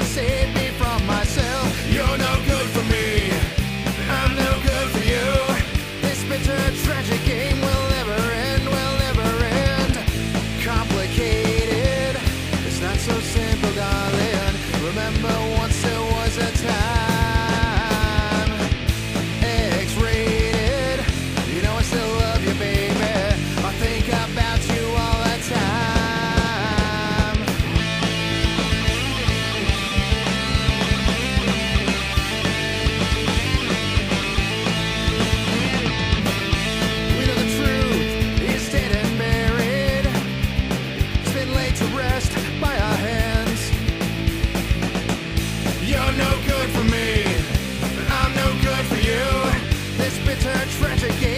to save me from myself. You're no good for me, I'm no good for you. This bitter, tragic game will never end, will never end. Complicated, it's not so simple, darling. Remember once there was a time. X-rated, you know I still love you, baby. I think about you all the time. We know the truth is dead and buried. It's been laid to rest by our hands. You're no good for me, I'm no good for you. This bitter, tragic game